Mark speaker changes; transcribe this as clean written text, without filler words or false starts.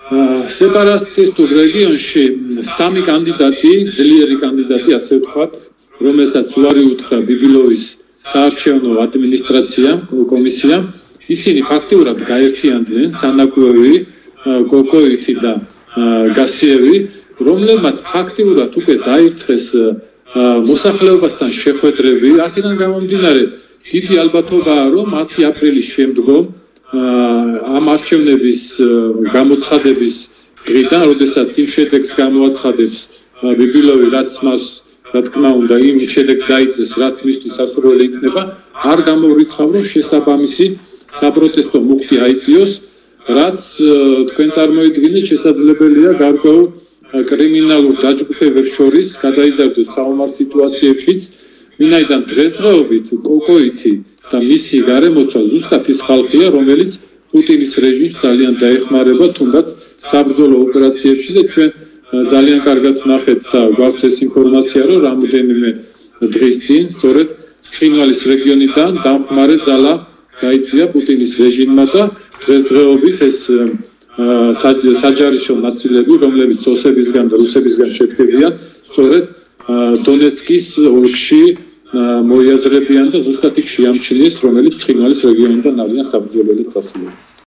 Speaker 1: სეპარატისტურ რეგიონში სამი კანდიდატი, ძლიერი კანდიდატი, ასე ვთქვათ, რომელსაც უარი უთხრა ბიბილოვის საარჩევნო ადმინისტრაციამ, კომისიამ, ისინი ფაქტიურად გაერთიანდნენ სანაკვევი, კოკოიტი და გასიევი, რომლებმაც ფაქტიურად უკვე დაიწყეს მოსახლეობასთან შეხვედრები, აქედან გამომდინარე, დიდი ალბათობაა, რომ 10 აპრილის შემდგომ ამ არჩევნების გამოცხადების დღიდან, როდესაც იმ შედეგს გამოაცხადებს ბიბილოვი, რაც მას, რა თქმა უნდა, იმ შედეგს დაიწეს, რაც მისთვის სასურველი იქნება, არ გამოვრიცხავ, რომ შესაბამისი საპროტესტო მუხტი აიწიოს, რაც თქვენ წარმოიდგინეთ, შესაძლებელია გარკვეულ კრიმინალურ დაჯგუფებებს შორის გადაიზარდოს საომარ სიტუაციებშიც, ვინაიდან დღესდღეობით კოკოიტი და მისი გარემოცვა ზუსტად ის ხალხია, რომელიც პუტინის რეჟიმს ძალიან დაეხმარება, თუნდაც საბრძოლო ოპერაციებში და ჩვენ ძალიან კარგად ვნახეთ და გვაქვს ეს ინფორმაცია, რომ რამოდენიმე დღის წინ სწორედ ცხინვალის რეგიონიდან დამხმარე ძალა გაიწვია პუტინის რეჟიმმა და დღესდღეობით ეს საჯარისო ნაწილები, რომლებიც ოსებისგან და რუსებისგან შედგებიან, სწორედ დონეცკის ოლქში მოიაზრებიან და ზუსტად იქ შეამჩნიეს, რომელიც ცხინვალის რეგიონიდან არიან საბრძოლველად წასულები.